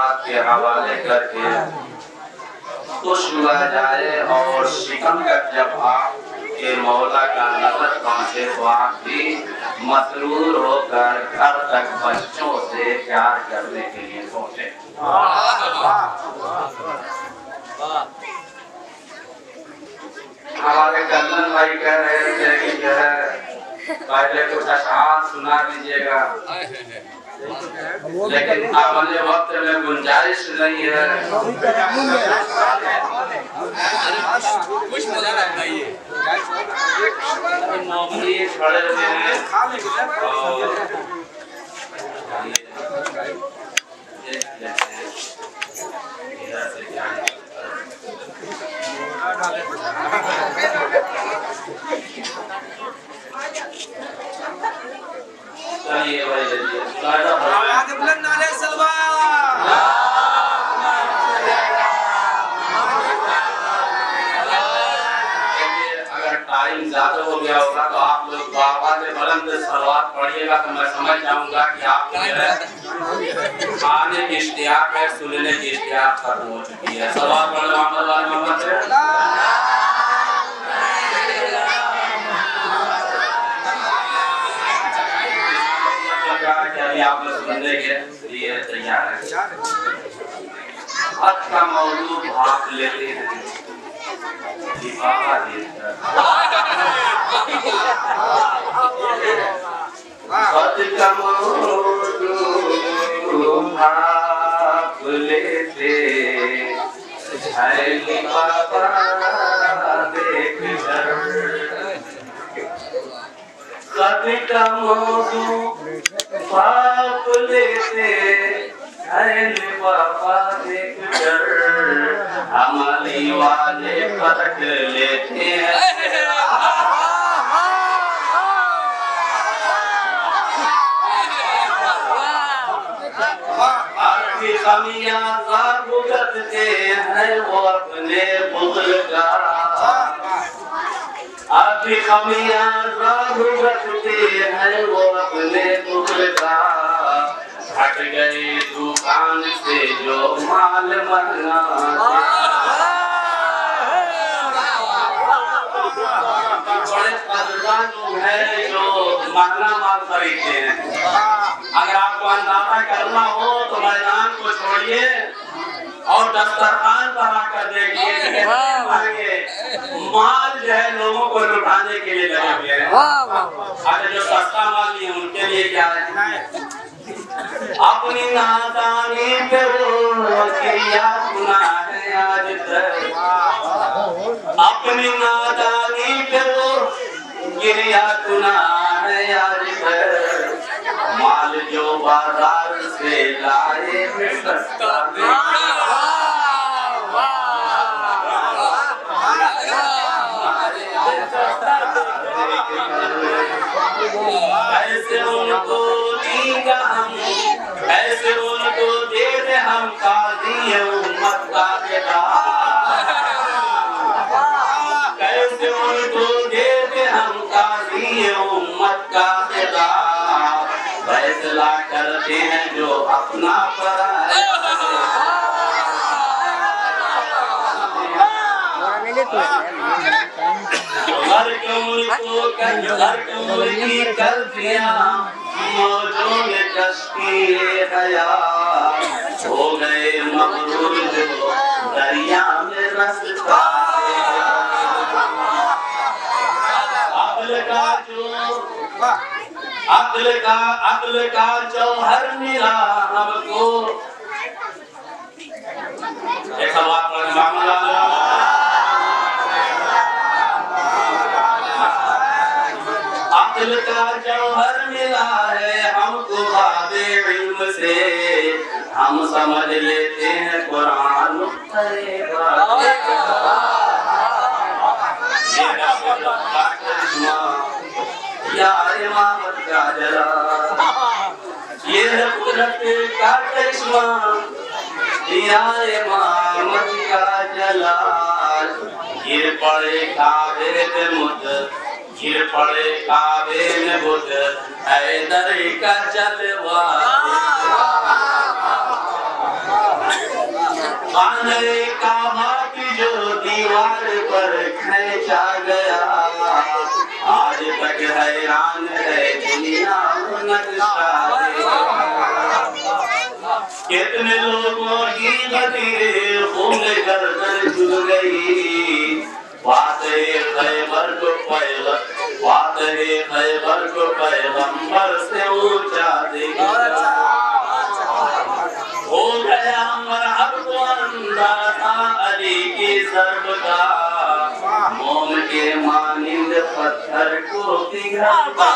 बात के हवाले करके खुश हुआ जाए और शिकन तक जब आपके मौला का नजर पहुंचे तो आप भी मसरूर होकर घर तक बच्चों से प्यार करने के लिए पहुंचे। हमारे कल्लन भाई कह रहे थे कि जो है पहले कुछ अशआर सुना दीजिएगा, लेकिन आने वक्त में गुंजाइश नहीं है। कुछ मजा आता है ये नौकरी खड़े हुए हैं चलिए भाई बुलंद नाले सलवा। अगर टाइम ज्यादा हो गया होगा तो आप लोग बाबा से बुलंद सलवात पढ़िएगा तो मैं समझ जाऊंगा कि आप खाने की इश्तियाक है, सुनने की इश्तियाक खत्म हो चुकी है। सलवात पढ़ मोहम्मद से आप लोग सुनने के लिए तैयार है। आज का मौजू भाग लेते हैं आज का मौजू भाग लेते हैं बाबा देख कभी का मौजू पाप लेते हैं बाबा देख कर हमारी वाले फर्क लेते हैं। आपकी कमियां भुगतते हैं वो अपने बुग़्ल का, आपकी कमियां भुगतते हैं वो अपने बुग़्ल का। हट गए दुकान से जो माल मरना बड़े कर्जदार लोग हैं जो महंगा माल खरीदते हैं। अगर आपको अंदाजा करना हो तो मैदान को छोड़िए और दस्तरखान पर आकर देखिए माल जो है लोगों को लुटाने के लिए लगे हुए हैं। अगर जो सस्ता माल नहीं है उनके लिए क्या है? अपनी नादानी पे वो किया गुनाह है आज तक, अपनी नादानी पे वो गिरिया गुनाह है आज तक। माल जो बाजार से लाए सस्ता ऐसे उनको देगा हम, ऐसे उनको दे दे हम काज़ी उम्मत का किताब। कैसे उनको दे दे हम काज़ी उम्मत का किताब। फैसला करते हैं जो अपना पराया कर दिया मौजों में कश्ती हया हो गए मगरूर जो दरिया में रस्ता। अक्ल का जौहर मिला हमको। एक बात मामला अक्ल का जौहर मिला है हमको बाबे इल्म से। हम समझ लेते हैं कुरान या इमामत का जला, ये है कुदरत का करिश्मा या इमामत का जलाल। गिर पड़े काबे पे मुद, गिर पड़े काबे में बुध, हैदर का जलवा खाने काबा की जो दीवार पर खींचा गया, आज तक हैरान है दुनिया नक्शा। कितने लोगों की गदीरें खून गर्दन झुक गई, खैबर को पैगंबर से ऊंचा देखा। हो गया मरहब को अंदाजा अली की ज़र्ब का, मोम के मानिंद पत्थर को पिघला।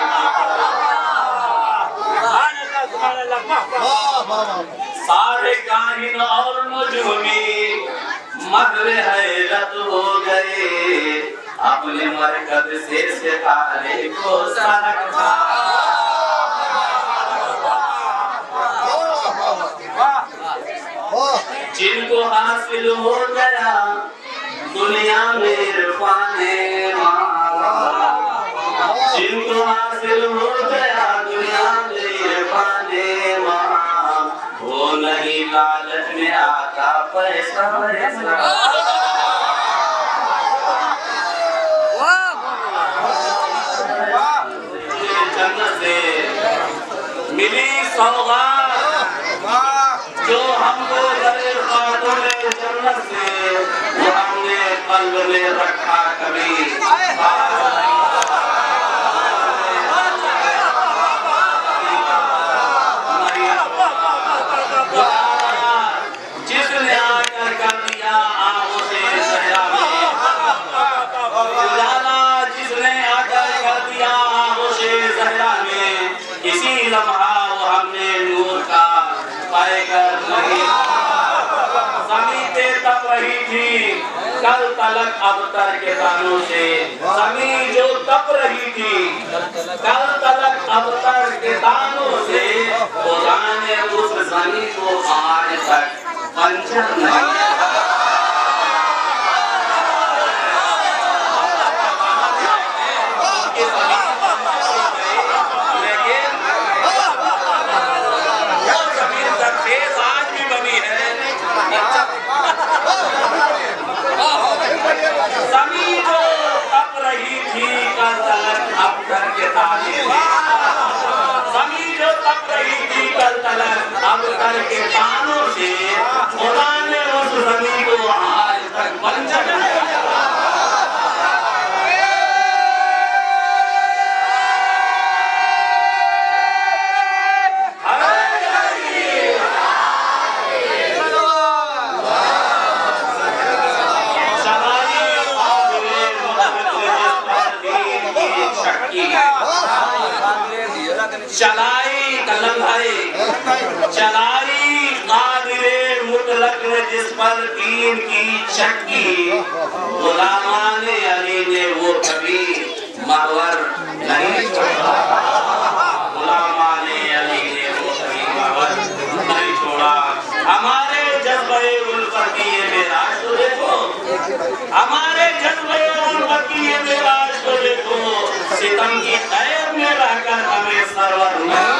सारे काहिन और नजूमी मगरे हैरत हो गए, अपने मरकज से सितारे को सरका। जिनको हासिल हो गया दुनिया में इरफाने माला, जिनको हासिल हो गया दुनिया में इरफाने माला, वो नहीं लालच में आता पैसा पैसा। जन्नत से मिली सौगात जो हमको गए खातूने जन्नत से, वो हमने कल्ब में रखा कभी। जिसने आकर कर दिया आंखों से सहरा में, जिसने आकर कर दिया आंखों से सहरा में, इसी लम्हा वो हमने नूर का पाएकर नहीं। ज़मीन पे तप रही थी कल तलक अबतर के तानों से, ज़मीन जो तप रही थी कल तलक अबतर के तानों से, खुदा ने उस ज़मीन को आज तक पंचर नहीं। ज़मीन जो तप रही थी कल तलक अबतर के ताने से, ज़मीन जो तप रही थी कल तलक अबतर के तानों से, खुदा ने उस ज़मीन को आज तक बंजर नहीं किया। चलाई कलम भाई चलाई कादिरे मुतलक ने जिस पर दीन की चक्की, गुलामाने अली ने वो कभी महवर नहीं छोड़ा, गुलामाने अली ने वो कभी महवर नहीं छोड़ा। हमारे जज्बे उल्फत की ये मेराज तो देखो, हमारे जज्बे उल्फत की ये मेराज तो देखो, सितम की कैद में रहकर हमें सरवर नहीं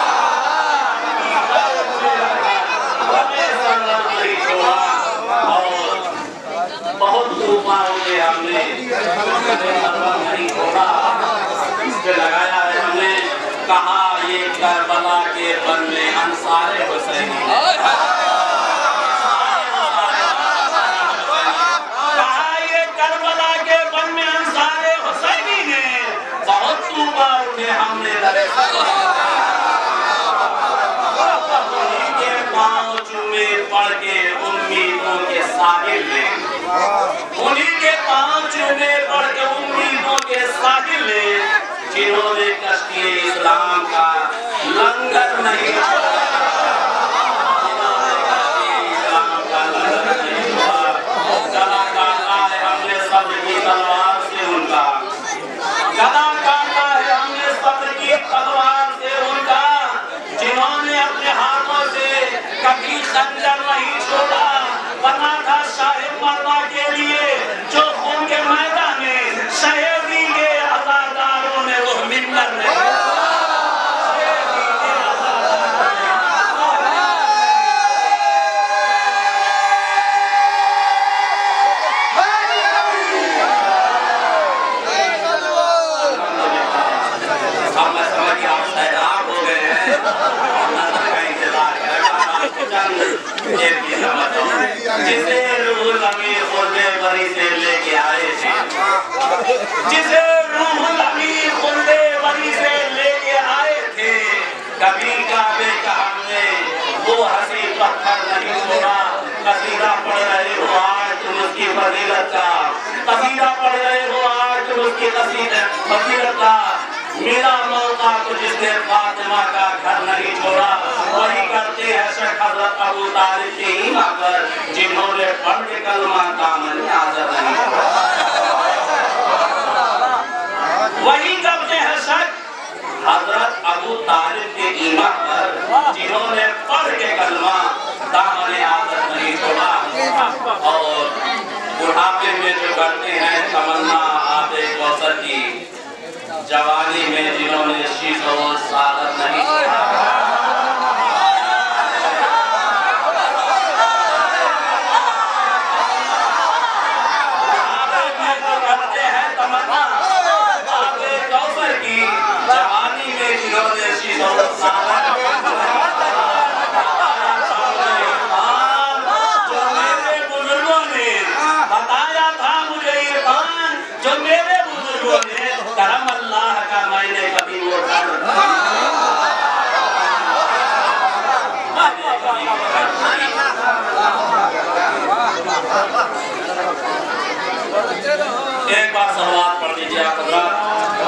छोड़ा। और बहुत तूफान के हमने नहीं छोड़ा, इस पे लगाया है हमने। कहा ये करबला के बन में अंसारे हुसैन, कहा ये करबला के बन में अंसारे हुसैनी ने बहुत तूबा उठे हमने लड़े। उनके पाँव चूमे पड़ के उम्मीदों के साहिल में, उन्हीं के पाँव चूमे पड़ के उम्मीदों के साहिल में, जिन्होंने कश्ती इस्लाम का लंगर नहीं छोड़ा, इस्लाम का लंगर नहीं छोड़ा। गला काटा है हमने सब्र की तलवार से उनका, गला काटा है हमने सब्र की तलवार से उनका, जिन्होंने अपने हाथों से कभी खंजर नहीं छोड़ा। बना था शाहिद मरवा के लिए जो खून के मैदान में शहीदी के आजादारों ने वो मिन्नत नहीं। जिसे रूहुल अमीर खुल्दे वरी से लेके आए थे, जिसे रूहुल अमीर खुल्दे वरी से लेके आए थे, कभी काबे का हमने वो हंसी पत्थर नहीं छोड़ा। कसीदा पढ़ रहे हो आज तुम उसकी फजीलत का, कसीदा पढ़ रहे हो आज तुम उसकी फजीलत का। मेरा मौका तो जिसने फातिमा का घर नहीं छोड़ा, वही करते हैं शेख हजरत अबू तालिब के ईमान पर, जिन्होंने पढ़ के कलमा दामन में आज़ाद नहीं छोड़ा। वही करते हैं शेख हजरत अबू तालिब के ईमान पर, जिन्होंने पढ़ के कलमा दामन में आज़ाद नहीं छोड़ा। और बुढ़ापे में जो करते हैं तमन्ना आबे कौसर की, जवानी में जिन्होंने शीशो सादत नहीं छोड़ा। करते हैं तमन्ना आबे कौसर की, जवानी में जिन्होंने शीशो सादत नहीं छोड़ा। जो मेरे बुजुर्गों ने बताया था मुझे इरफान, जो मेरे बुजुर्गों ने करम अल्लाह का मैंने कभी वो एक बार सलवात पढ़ लीजिए आप हज़रात।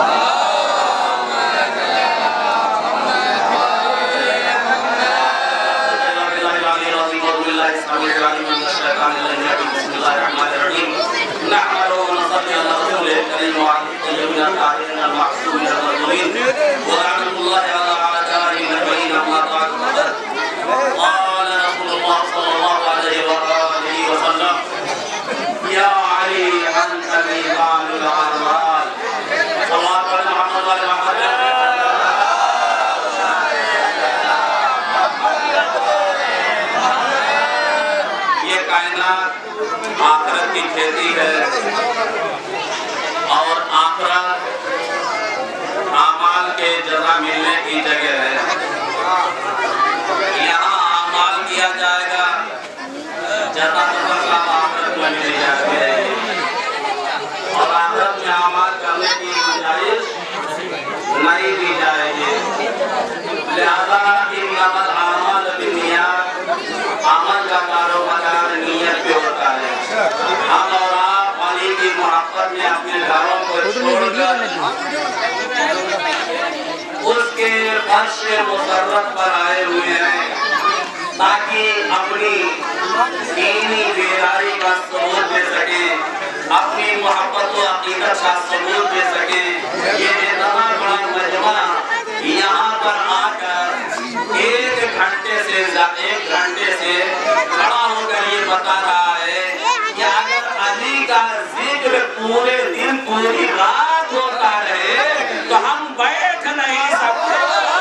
ये कायनात आखिरत की खेती है और आखिरत आमाल के जज़ा मिलने की जगह है। यहाँ आमाल किया जाएगा, जज़ा आखिरत में मिल जाएगी और आखिरत में आमाल करने की गुंजाइश नहीं दी जाएगी। लिहाजा इन्नमल आमाल बिन्नियात, अमल का कारोबार नियत पे होता है। हम और आप अली की मोहब्बत में अपने घरों को छोड़कर उसके फर्श मुसर्रत पर आए हुए हैं ताकि अपनी दीनी बेदारी का सबूत दे सके, अपनी मोहब्बत व अकीदत का सबूत दे सके। ये इतना बड़ा मजमा यहाँ पर आकर एक घंटे से खड़ा होकर ये बता रहा है कि अगर अली का जिक्र पूरे दिन पूरी रात होता रहे तो हम बैठ नहीं सकते।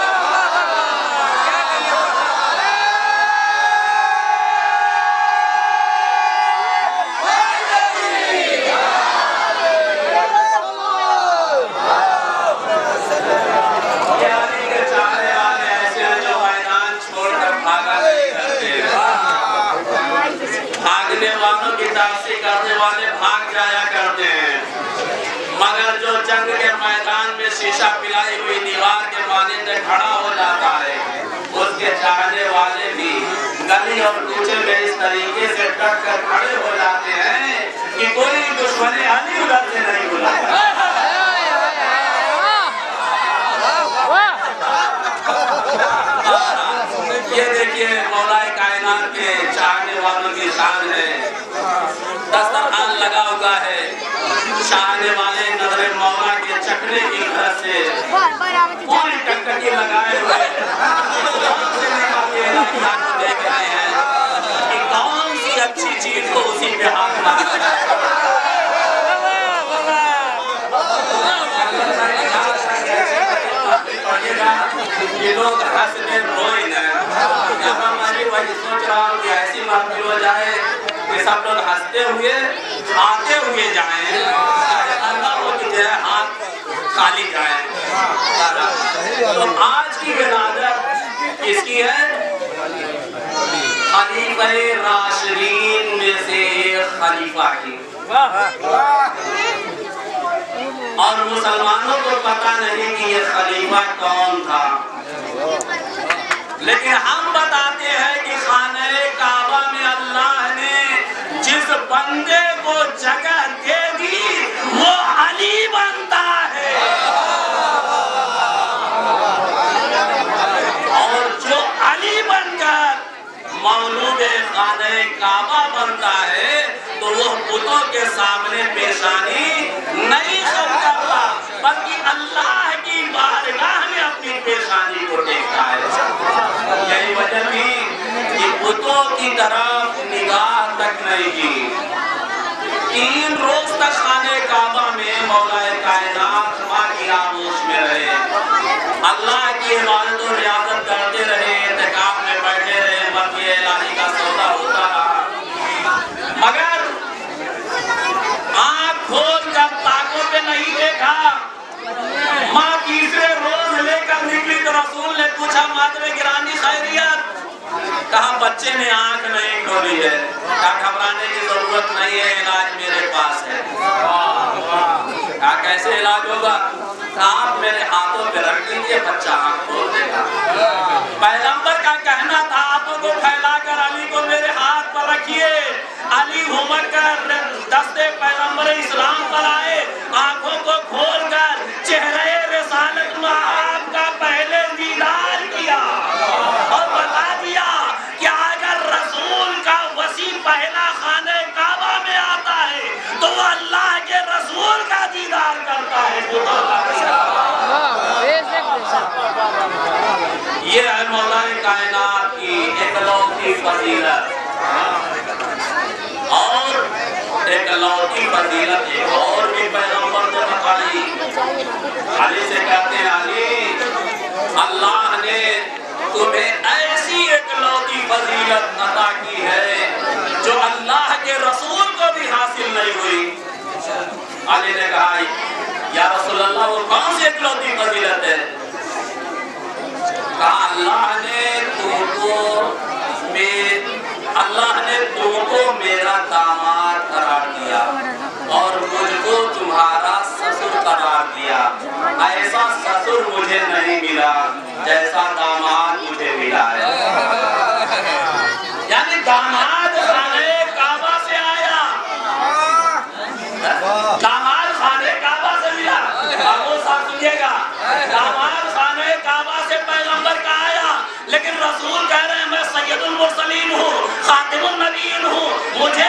करने वाले भाग जाया करते हैं, मगर जो जंग के मैदान में शीशा पिलाई हुई दीवार के मानिंद खड़ा हो जाता है, उसके चाहने वाले भी गली और कूचे में इस तरीके से डट कर खड़े हो जाते हैं कि कोई दुश्मनी अली उधर से नहीं बुलाता। ये देखिए मौलाए कायनात के चाहने वालों की शान है। दस्तरखान लगा हुआ है, चाहने वाले नजरे मौला के चखने की घर से पूरी टकटकी लगाए हुए देख रहे हैं कि कौन सी अच्छी चीज को उसी पे हाथ मारा। ये लोग हंसते रोए न, वही सोच रहा हूँ कि ऐसी महफिल हो जाए कि सब लोग हंसते हुए आते हुए जाएं, अल्लाह हो कि जो हाथ खाली जाए। तो आज की विलादत किसकी है? खलीफा खलीफे राशिदीन में से एक खलीफा की। और मुसलमानों को पता नहीं कि ये खलीफा कौन था, लेकिन हम बताते हैं कि खाने काबा में अल्लाह ने जिस बंदे को जगह दे दी वो अली बनता है, और जो अली बनकर मौलूद खाने काबा बनता है तो वो बुतों के सामने पेशानी नहीं करता, बल्कि अल्लाह की बारगाह में अपनी पेशानी को देखता है। यही वजह थी कि बुतों की तरफ निगाह तक नहीं की। 3 रोज तक खाने काबा में मौलाए कायनात मां की आगोश में रहे, अल्लाह की इबादत और रियाजत करते रहे, इत्तिकाफ में बैठे रहे, मर्ज़ी इलाही का सौदा होता रहा। मगर आँख खोल कर ताकों पे नहीं देखा। माँ तीसरे रोज लेकर निकली तो रसूल ने पूछा, मातरे गिरानी खैरियत? कहा बच्चे ने आँख नहीं खोली है। कहा घबराने की जरूरत नहीं है, इलाज मेरे पास है। कहा कैसे इलाज होगा? आप मेरे हाथों पे रख दीजिए, बच्चा आँख खोल देगा। पैगंबर का कहना था, हाथों को फैलाकर अली को मेरे हाथ पर रखिए। अली घूमर कर दस्ते पैगंबर इस्लाम पर आए, आंखों को खोलकर चेहरे रिसालत में आपका पहले दीदार किया और बता दिया कि अगर रसूल का वसी पहला खाने काबा में आता है तो वो अल्लाह के रसूल का दीदार करता है। ये है मौलाए कायनात की इकलौती फजीलत। और इकलौती फजीलत एक और भी पैगंबर ने बताई। अली से कहते हैं, अली अल्लाह ने तुम्हें ऐसी इकलौती फजीलत अता की है जो अल्लाह के रसूल को भी हासिल नहीं हुई। अली ने कहा, या रसूल अल्लाह वो कौन सी इकलौती फजीलत है? कहा अल्लाह ने तुमको मेरा दामाद करार दिया और मुझको तुम्हारा ससुर करार दिया। ऐसा ससुर मुझे नहीं मिला जैसा दामाद मुझे मिला है। यानी दामाद खाने काबा से आया, दामाद खाने काबा से मिला। अब वो साथ सुनिएगा, दामाद खाने काबा से पैगंबर का आया, लेकिन रसूल कह रहे हैं मैं सैयदुल मुरसलीन हूँ, खातिमुन नबीयीन हूँ, मुझे